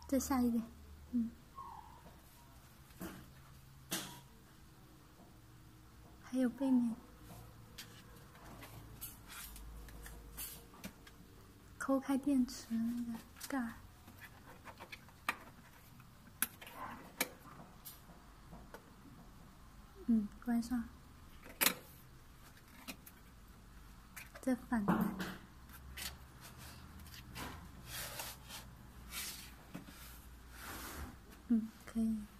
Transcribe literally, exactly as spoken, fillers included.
再下一点，嗯，还有背面，抠开电池那个盖儿，嗯，关上，再反过来，嗯，可以。